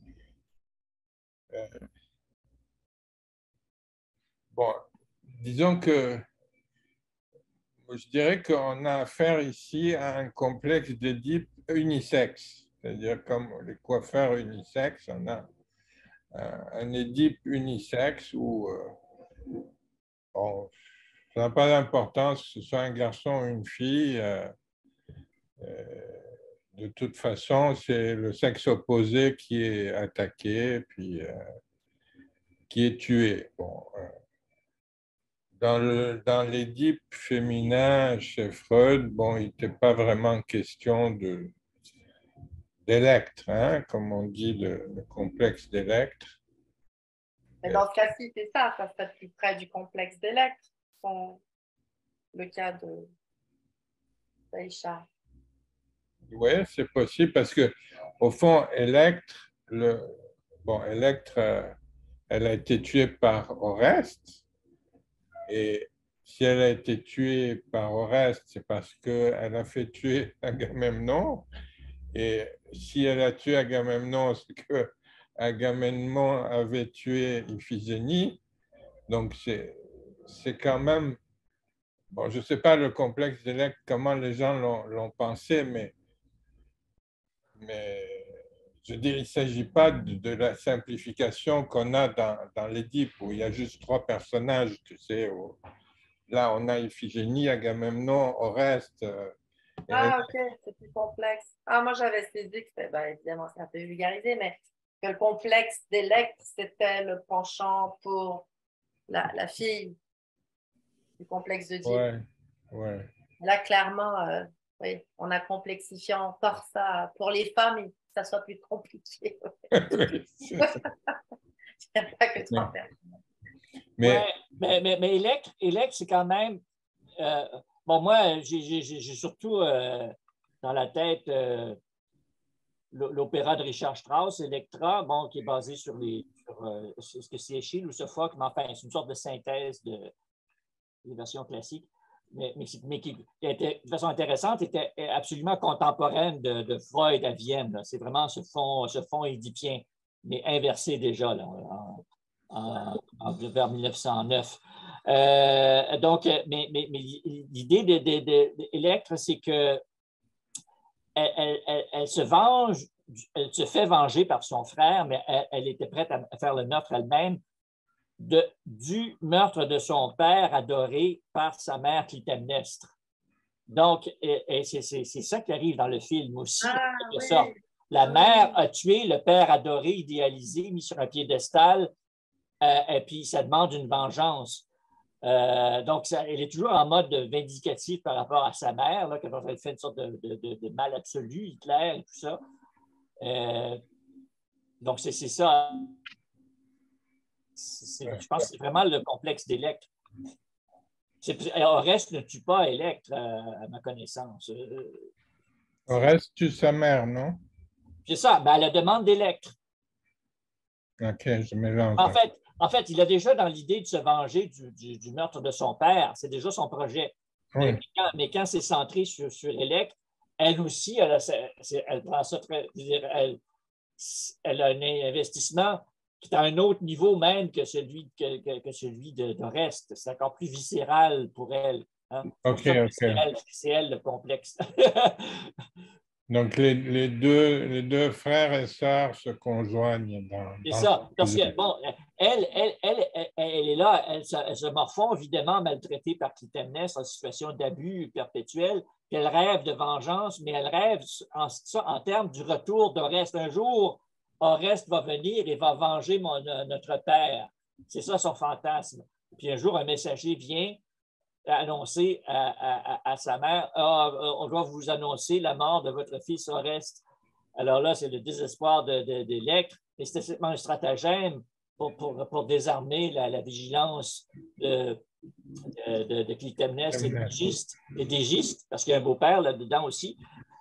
S1: bon, disons que je dirais qu'on a affaire ici à un complexe d'Édipe unisexe, c'est-à-dire comme les coiffeurs unisexes, on a un Édipe unisexe où bon, ça n'a pas d'importance que ce soit un garçon ou une fille. De toute façon, c'est le sexe opposé qui est attaqué, puis qui est tué. Bon, dans l'Édipe féminin chez Freud, bon, il n'était pas vraiment question d'Électre, hein, comme on dit, le complexe d'Électre.
S4: Mais dans ce cas-ci, c'est ça serait plus près du complexe d'Électre, le cas d'Aïcha.
S1: Oui, c'est possible parce que, au fond, Électre, elle a été tuée par Oreste. Et si elle a été tuée par Oreste, c'est parce qu'elle a fait tuer Agamemnon. Et si elle a tué Agamemnon, c'est qu'elle Agamemnon avait tué Iphigénie. Donc, c'est quand même... Bon, je ne sais pas le complexe d'Électre, comment les gens l'ont pensé, mais je veux dire, il ne s'agit pas de la simplification qu'on a dans l'Édipe, où il y a juste 3 personnages, tu sais. Là, on a Iphigénie, Agamemnon, Oreste.
S4: Ah, ok, c'est plus complexe. Ah, moi, j'avais saisi que c'était, ben, évidemment, c'est un peu vulgarisé, mais que le complexe d'Électre, c'était le penchant pour la fille du complexe d'Oedipe.
S1: Ouais, ouais.
S4: Là, clairement, oui, on a complexifié encore ça pour les femmes et que ça soit plus compliqué.
S1: Oui, c'est ça.
S4: Il n'y a pas que 3 personnes.
S1: Mais,
S2: Mais Électre, c'est quand même... bon, moi, j'ai surtout dans la tête l'opéra de Richard Strauss, Electra, bon, qui est basé sur ce que c'est Échille ou Sophocle, mais enfin, c'est une sorte de synthèse des versions classiques, mais qui était de façon intéressante, était absolument contemporaine de Freud à Vienne. C'est vraiment ce fond édipien, mais inversé déjà là, vers 1909. Donc, mais l'idée d'Électre, c'est que elle se venge, elle se fait venger par son frère, mais elle était prête à faire le meurtre elle-même du meurtre de son père adoré par sa mère Clytemnestre. Donc, c'est ça qui arrive dans le film aussi, en quelque sorte. La mère a tué le père adoré, idéalisé, mis sur un piédestal, et puis ça demande une vengeance. Donc, elle est toujours en mode vindicatif par rapport à sa mère, là, quand elle fait une sorte de mal absolu, Hitler et tout ça. Donc, c'est ça. Je pense que c'est vraiment le complexe d'Électre. Oreste ne tue pas Électre, à ma connaissance.
S1: Oreste tue sa mère, non?
S2: C'est ça, ben, à la demande d'Électre.
S1: Ok, je mélange.
S2: En fait, il a déjà dans l'idée de se venger du meurtre de son père. C'est déjà son projet.
S1: Oui.
S2: Mais quand c'est centré sur Électre, elle aussi, elle prend ça elle a un investissement qui est à un autre niveau même que celui d'Oreste. C'est encore plus viscéral pour elle. Hein?
S1: Ok.
S2: C'est elle le complexe.
S1: Donc, les deux frères et sœurs se conjoignent
S2: C'est ça. Parce que, bon, elle est là, elle se morfond, évidemment maltraitée par Clytemnestre en situation d'abus perpétuel, puis elle rêve de vengeance, mais elle rêve en termes du retour d'Oreste. Un jour, Oreste va venir et va venger notre père. C'est ça son fantasme. Puis un jour, un messager vient annoncer à sa mère, on doit vous annoncer la mort de votre fils Oreste. Alors là, c'est le désespoir d'Électre, et c'était simplement un stratagème pour désarmer la vigilance de Clytemnestre et d'Égiste, parce qu'il y a un beau-père là-dedans aussi.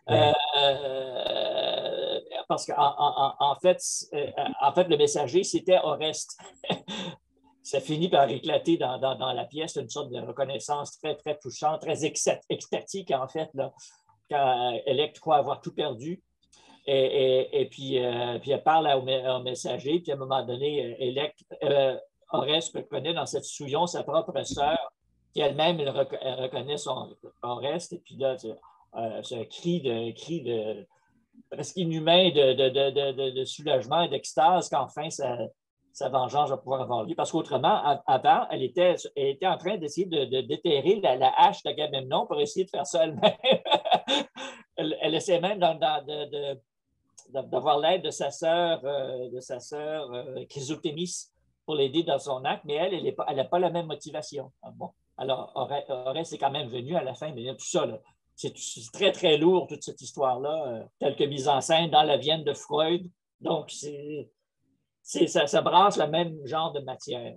S2: Parce qu'en fait, le messager, c'était Oreste. Ça finit par éclater dans la pièce, une sorte de reconnaissance très, très touchante, très extatique, en fait, là, quand Électre croit avoir tout perdu. Et puis elle parle au messager, puis à un moment donné, Oreste reconnaît dans cette souillon sa propre sœur, qui elle-même elle reconnaît son Oreste, et puis là, c'est un cri presque inhumain de soulagement et d'extase qu'enfin sa vengeance va pouvoir avoir lieu. Parce qu'autrement, avant, elle était en train d'essayer de déterrer la hache d'Agamemnon pour essayer de faire ça elle-même. Elle essaie même d'avoir l'aide de sa sœur Chrysothémis pour l'aider dans son acte, mais elle n'a pas la même motivation. Bon. Alors, Oreste est quand même venu à la fin, mais il y a tout ça. C'est très, très lourd, toute cette histoire-là, telle que mise en scène dans la Vienne de Freud. Donc, ça brasse le même genre de matière.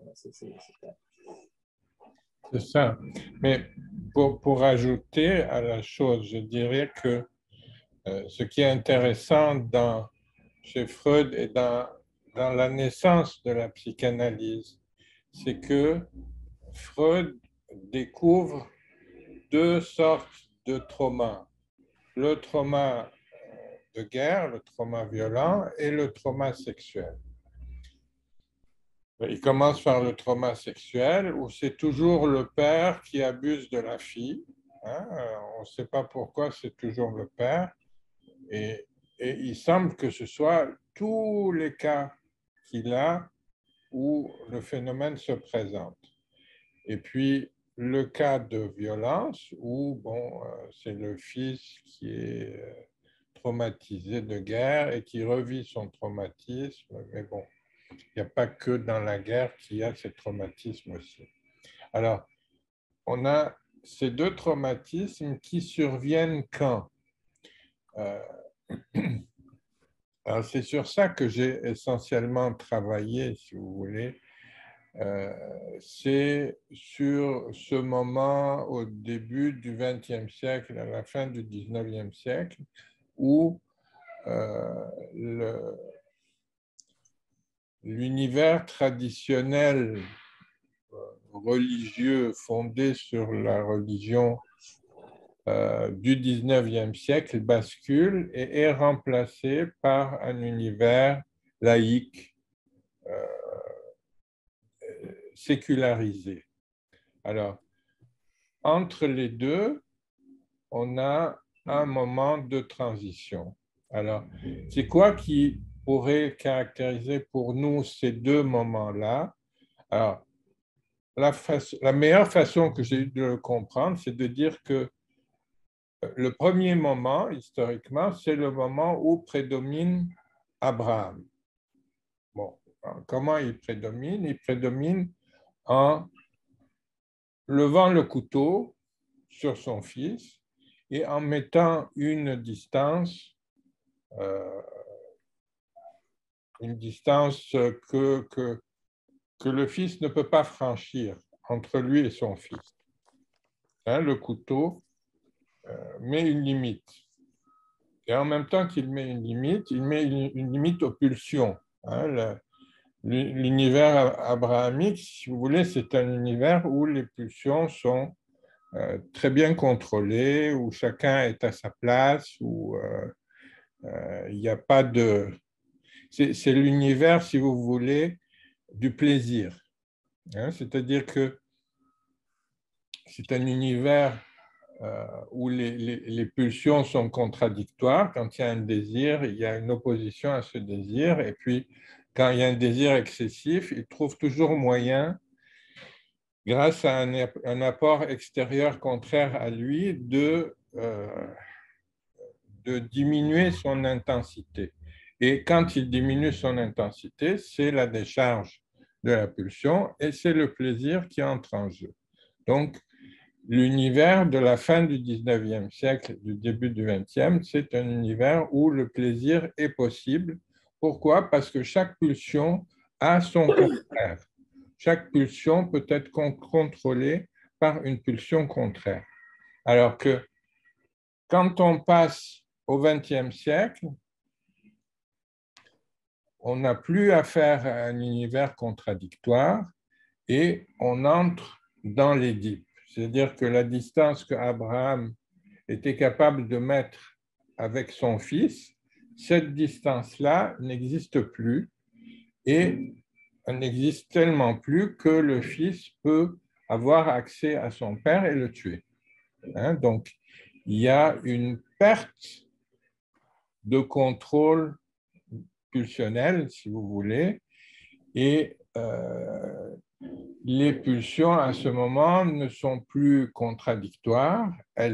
S1: C'est ça. Mais pour ajouter à la chose, je dirais que ce qui est intéressant chez Freud et dans la naissance de la psychanalyse, c'est que Freud découvre 2 sortes de traumas. Le trauma de guerre, le trauma violent et le trauma sexuel. Il commence par le trauma sexuel, où c'est toujours le père qui abuse de la fille. Hein? On ne sait pas pourquoi c'est toujours le père. Et il semble que ce soit tous les cas qu'il a où le phénomène se présente. Et puis, le cas de violence, où bon, c'est le fils qui est traumatisé de guerre et qui revit son traumatisme. Mais bon, il n'y a pas que dans la guerre qu'il y a ces traumatismes aussi. Alors, on a ces deux traumatismes qui surviennent quand alors, c'est sur ça que j'ai essentiellement travaillé, si vous voulez. C'est sur ce moment au début du XXe siècle, à la fin du XIXe siècle, où l'univers traditionnel religieux fondé sur la religion du XIXe siècle bascule et est remplacé par un univers laïque, sécularisé. Alors, entre les deux, on a un moment de transition. Alors, c'est quoi qui pourrait caractériser pour nous ces deux moments-là? Alors, la meilleure façon que j'ai eu de le comprendre, c'est de dire que le premier moment, historiquement, c'est le moment où prédomine Abraham. Bon, comment il prédomine? Il prédomine en levant le couteau sur son fils et en mettant une distance que le fils ne peut pas franchir entre lui et son fils. Hein, le couteau met une limite. Et en même temps qu'il met une limite, il met une limite aux pulsions. Hein, l'univers abrahamique, si vous voulez, c'est un univers où les pulsions sont très bien contrôlées, où chacun est à sa place, où il n'y a pas de... C'est l'univers, si vous voulez, du plaisir. Hein, c'est-à-dire que c'est un univers où les pulsions sont contradictoires. Quand il y a un désir, il y a une opposition à ce désir. Et puis, quand il y a un désir excessif, il trouve toujours moyen, grâce à un apport extérieur contraire à lui, de diminuer son intensité. Et quand il diminue son intensité, c'est la décharge de la pulsion et c'est le plaisir qui entre en jeu. Donc, l'univers de la fin du 19e siècle, du début du 20e, c'est un univers où le plaisir est possible. Pourquoi? Parce que chaque pulsion a son contraire. Chaque pulsion peut être contrôlée par une pulsion contraire. Alors que quand on passe au XXe siècle, on n'a plus affaire à un univers contradictoire et on entre dans l'Édipe. C'est-à-dire que la distance que Abraham était capable de mettre avec son fils, cette distance-là n'existe plus et elle n'existe tellement plus que le fils peut avoir accès à son père et le tuer. Hein? Donc, il y a une perte de contrôle pulsionnel, si vous voulez, et les pulsions à ce moment ne sont plus contradictoires, elles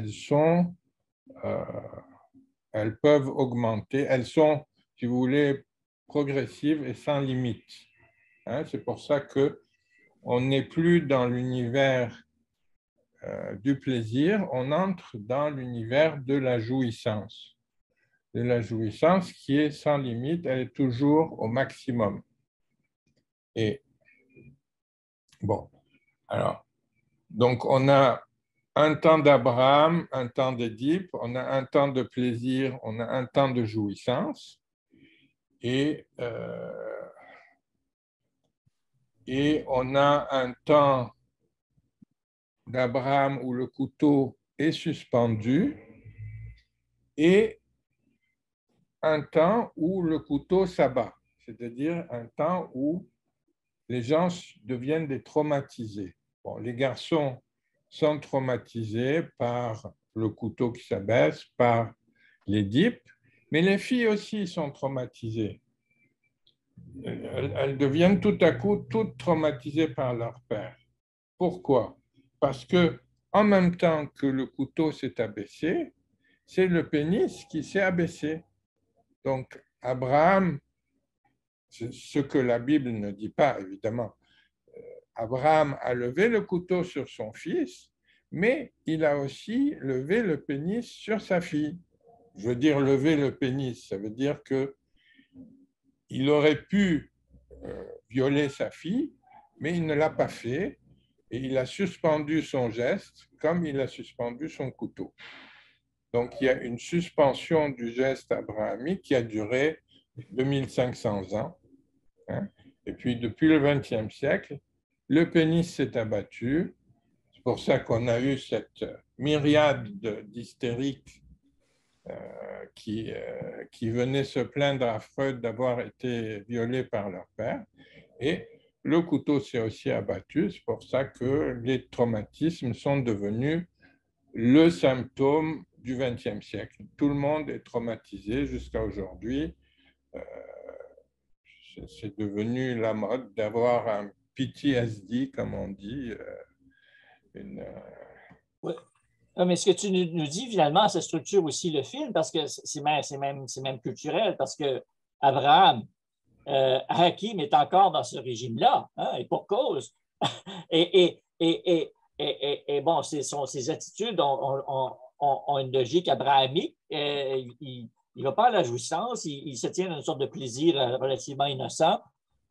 S1: peuvent augmenter, elles sont, si vous voulez, progressives et sans limite. Hein, c'est pour ça qu'on n'est plus dans l'univers du plaisir, on entre dans l'univers de la jouissance. De la jouissance qui est sans limite, elle est toujours au maximum. Et bon, alors, donc on a un temps d'Abraham, un temps d'Édipe, on a un temps de plaisir, on a un temps de jouissance, et on a un temps d'Abraham où le couteau est suspendu, et un temps où le couteau s'abat, c'est-à-dire un temps où les gens deviennent des traumatisés. Bon, les garçons sont traumatisés par le couteau qui s'abaisse, par l'Édipe, mais les filles aussi sont traumatisées. Elles deviennent tout à coup toutes traumatisées par leur père. Pourquoi? Parce que en même temps que le couteau s'est abaissé, c'est le pénis qui s'est abaissé. Donc, Abraham, ce que la Bible ne dit pas, évidemment, Abraham a levé le couteau sur son fils, mais il a aussi levé le pénis sur sa fille. Je veux dire lever le pénis, ça veut dire qu'il aurait pu violer sa fille, mais il ne l'a pas fait, et il a suspendu son geste comme il a suspendu son couteau. Donc, il y a une suspension du geste abrahamique qui a duré 2500 ans. Hein. Et puis, depuis le XXe siècle, le pénis s'est abattu. C'est pour ça qu'on a eu cette myriade d'hystériques qui venaient se plaindre à Freud d'avoir été violés par leur père. Et le couteau s'est aussi abattu. C'est pour ça que les traumatismes sont devenus le symptôme du XXe siècle. Tout le monde est traumatisé jusqu'à aujourd'hui. C'est devenu la mode d'avoir un PTSD, comme on dit.
S2: Oui. Mais ce que tu nous dis, finalement, ça structure aussi le film parce que c'est même culturel, parce que Abraham, Hakim est encore dans ce régime-là, hein, et pour cause. et bon, ses attitudes ont une logique abrahamique. Il ne va pas à la jouissance, il se tient dans une sorte de plaisir relativement innocent,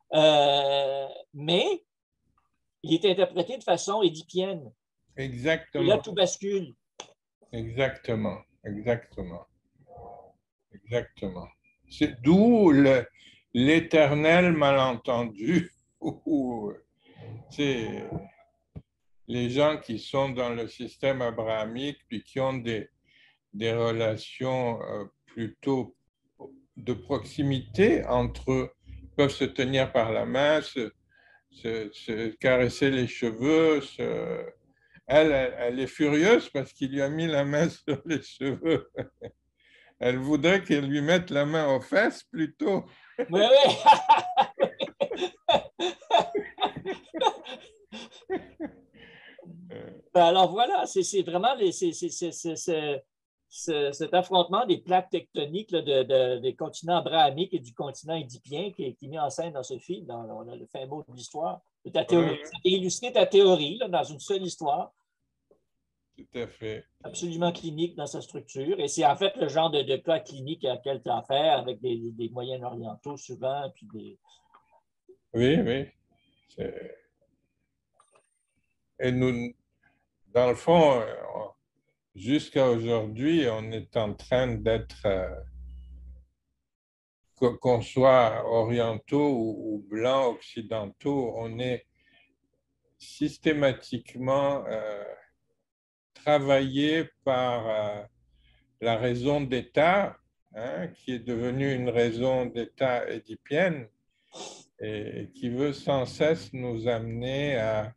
S2: mais il est interprété de façon édipienne.
S1: Exactement.
S2: Et là, tout bascule.
S1: Exactement. C'est d'où l'éternel malentendu. C'est les gens qui sont dans le système abrahamique puis qui ont des relations plutôt de proximité entre eux, peuvent se tenir par la main, se caresser les cheveux. Elle est furieuse parce qu'il lui a mis la main sur les cheveux. Elle voudrait qu'il lui mette la main aux fesses plutôt.
S2: Oui. Alors voilà, c'est vraiment cet affrontement des plaques tectoniques là, des continents abrahamiques et du continent édipien qui est mis en scène dans ce film. On a le fin mot de l'histoire. Illustrer ta théorie là, dans une seule histoire.
S1: Tout à fait.
S2: Absolument clinique dans sa structure. Et c'est en fait le genre de cas clinique à quel tu as affaire avec des moyens orientaux souvent. Puis
S1: Oui. Et nous, dans le fond, jusqu'à aujourd'hui, on est en train d'être, qu'on soit orientaux ou blancs, occidentaux, on est systématiquement travaillé par la raison d'État, hein, qui est devenue une raison d'État édipienne et qui veut sans cesse nous amener à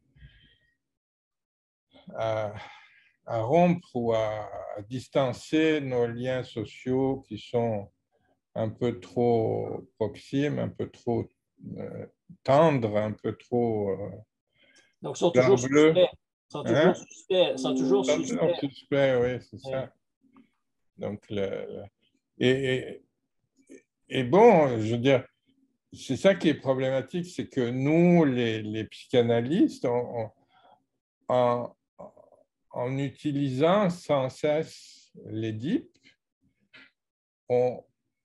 S1: rompre ou à distancer nos liens sociaux qui sont un peu trop proximes, un peu trop tendres, un peu trop...
S2: Donc, ils sont toujours suspects. Ils sont toujours
S1: suspects, oui, c'est ça. Donc, et bon, je veux dire, c'est ça qui est problématique, c'est que nous, les psychanalystes, en utilisant sans cesse l'Édipe, on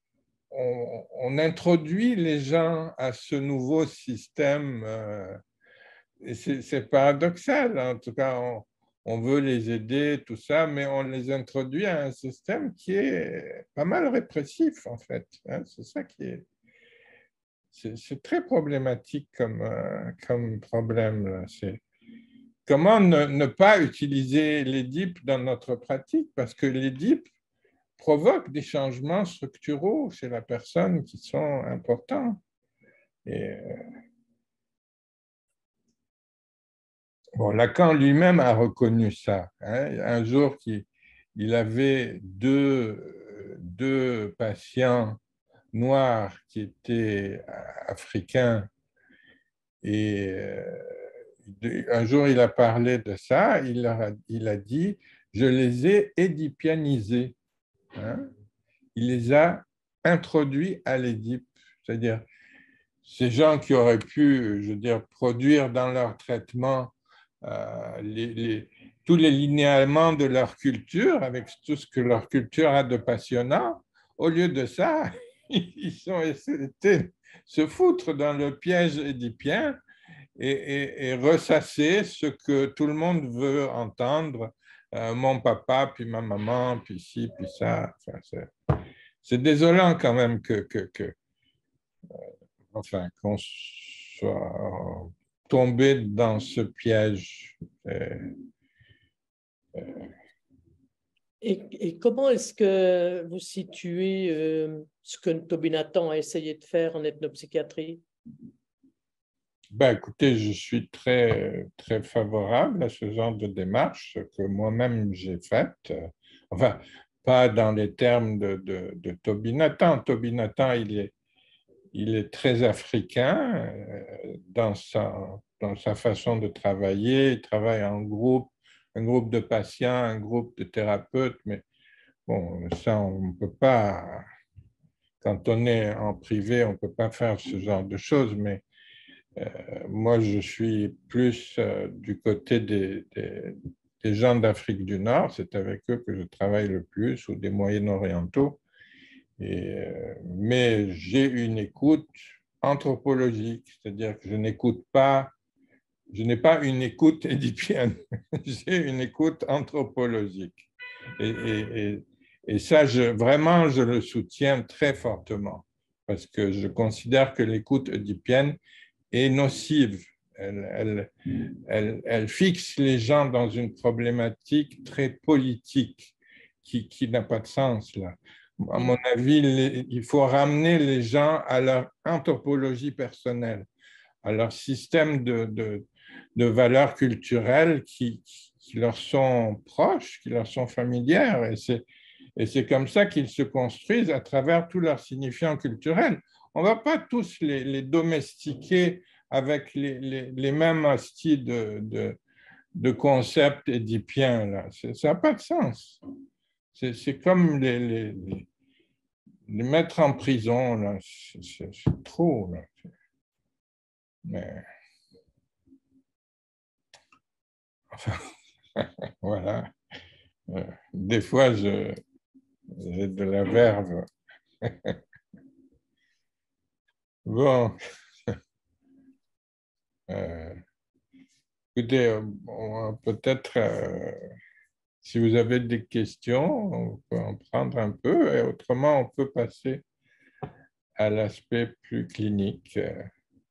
S1: introduit les gens à ce nouveau système. Et c'est paradoxal, en tout cas, on veut les aider, tout ça, mais on les introduit à un système qui est pas mal répressif, en fait. Hein, c'est ça qui est... C'est très problématique comme problème. C'est comment ne pas utiliser l'Édipe dans notre pratique, parce que l'Édipe provoque des changements structuraux chez la personne qui sont importants. Et Bon, Lacan lui-même a reconnu ça. Hein. Un jour, il avait deux patients noirs qui étaient africains et un jour, il a parlé de ça, il a dit, je les ai édipianisés. Hein. Il les a introduits à l'Édipe, c'est-à-dire ces gens qui auraient pu, je veux dire, produire dans leur traitement tous les linéaments de leur culture, avec tout ce que leur culture a de passionnant, au lieu de ça, ils ont été se foutre dans le piège édipien et ressasser ce que tout le monde veut entendre, mon papa, puis ma maman, puis ci, puis ça. Enfin, c'est désolant quand même enfin, qu'on soit tombé dans ce piège.
S5: Et comment est-ce que vous situez ce que Toby Nathan a essayé de faire en ethnopsychiatrie?
S1: Ben, écoutez, je suis très, très favorable à ce genre de démarche que moi-même j'ai faite. Enfin, pas dans les termes de Toby Nathan. Toby Nathan, il est très africain dans sa façon de travailler. Il travaille en groupe, un groupe de patients, un groupe de thérapeutes, mais bon, ça, on ne peut pas, quand on est en privé, on ne peut pas faire ce genre de choses, mais moi, je suis plus du côté des gens d'Afrique du Nord, c'est avec eux que je travaille le plus, ou des Moyen-Orientaux. Mais j'ai une écoute anthropologique, c'est-à-dire que je n'écoute pas, je n'ai pas une écoute édipienne, j'ai une écoute anthropologique. Et ça, vraiment, je le soutiens très fortement, parce que je considère que l'écoute édipienne est nocive. Elle fixe les gens dans une problématique très politique qui n'a pas de sens là. À mon avis, il faut ramener les gens à leur anthropologie personnelle, à leur système de valeurs culturelles qui leur sont proches, qui leur sont familières. Et c'est comme ça qu'ils se construisent à travers tous leurs signifiants culturels. On ne va pas tous les domestiquer avec les mêmes hosties de concepts édipiens. Là. Ça n'a pas de sens. C'est comme les mettre en prison. Là. C'est trop. Là. Mais, enfin, voilà. Des fois, j'ai de la verve. Bon. Écoutez, peut-être, si vous avez des questions, on peut en prendre un peu, et autrement, on peut passer à l'aspect plus clinique.